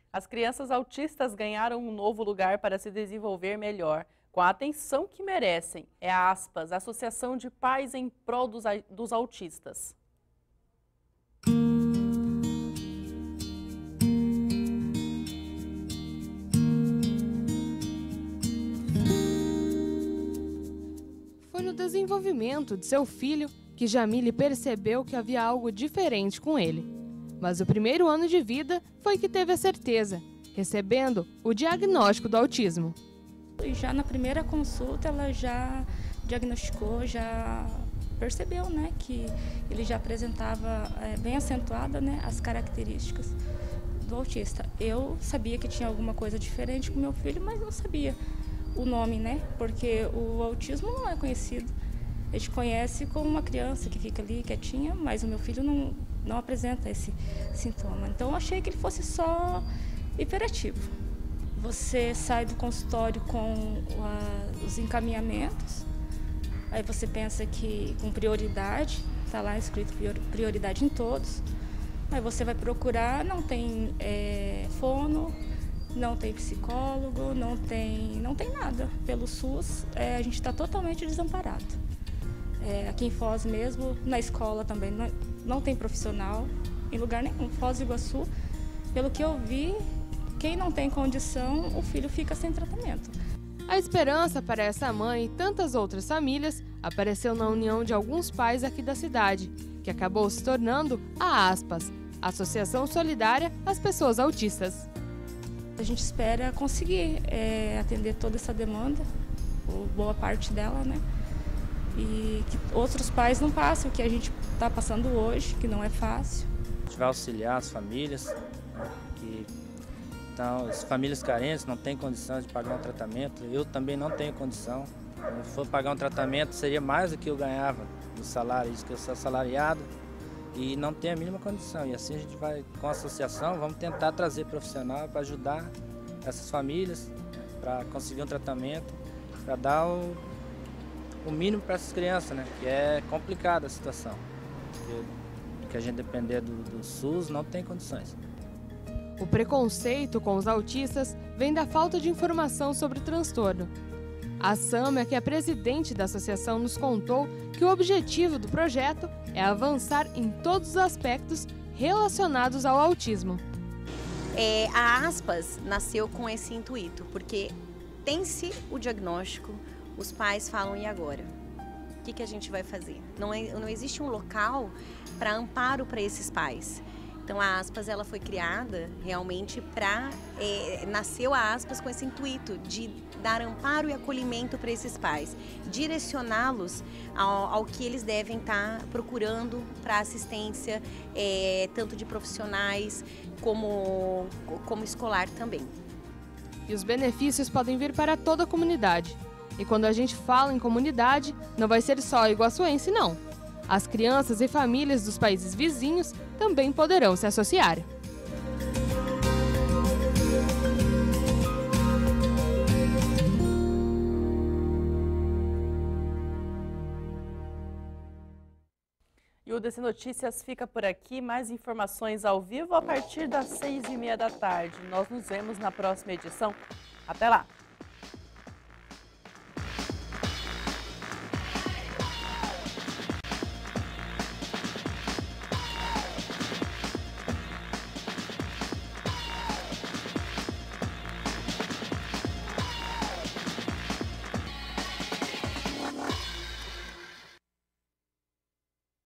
As crianças autistas ganharam um novo lugar para se desenvolver melhor, com a atenção que merecem. É a ASPAS, Associação de Pais em Prol dos Autistas. Foi no desenvolvimento de seu filho que Jamile percebeu que havia algo diferente com ele. Mas o primeiro ano de vida foi que teve a certeza, recebendo o diagnóstico do autismo. E já na primeira consulta ela já diagnosticou, já percebeu, né, que ele já apresentava bem acentuada, né, as características do autista. Eu sabia que tinha alguma coisa diferente com meu filho, mas não sabia o nome, né, porque o autismo não é conhecido. A gente conhece como uma criança que fica ali quietinha, mas o meu filho não apresenta esse sintoma. Então eu achei que ele fosse só hiperativo. Você sai do consultório com os encaminhamentos, aí você pensa que com prioridade, está lá escrito prioridade em todos, aí você vai procurar, não tem fono, não tem psicólogo, não tem nada. Pelo SUS, a gente está totalmente desamparado. Aqui em Foz mesmo, na escola também, não tem profissional, em lugar nenhum. Foz do Iguaçu, pelo que eu vi, quem não tem condição, o filho fica sem tratamento. A esperança para essa mãe e tantas outras famílias apareceu na união de alguns pais aqui da cidade, que acabou se tornando a ASPAS, Associação Solidária às Pessoas Autistas. A gente espera conseguir atender toda essa demanda, ou boa parte dela, né? E que outros pais não passem o que a gente está passando hoje, que não é fácil. A gente vai auxiliar as famílias, então, as famílias carentes não têm condição de pagar um tratamento. Eu também não tenho condição. Se for pagar um tratamento, seria mais do que eu ganhava do salário, isso que eu sou assalariado e não tenho a mínima condição. E assim a gente vai, com a associação, vamos tentar trazer profissional para ajudar essas famílias, para conseguir um tratamento, para dar o mínimo para essas crianças, né? Que é complicada a situação. Porque a gente depender do SUS não tem condições. O preconceito com os autistas vem da falta de informação sobre o transtorno. A Sâmia, que é presidente da associação, nos contou que o objetivo do projeto é avançar em todos os aspectos relacionados ao autismo. A ASPAS nasceu com esse intuito, porque tem-se o diagnóstico, os pais falam, e agora? O que a gente vai fazer? Não existe um local para amparo para esses pais. Então a ASPAS ela foi criada realmente nasceu a ASPAS com esse intuito de dar amparo e acolhimento para esses pais, direcioná-los ao que eles devem estar procurando para assistência, tanto de profissionais como escolar também. E os benefícios podem vir para toda a comunidade. E quando a gente fala em comunidade, não vai ser só iguaçuense, não. As crianças e famílias dos países vizinhos também poderão se associar. E o DC Notícias fica por aqui. Mais informações ao vivo a partir das 6h30 da tarde. Nós nos vemos na próxima edição. Até lá!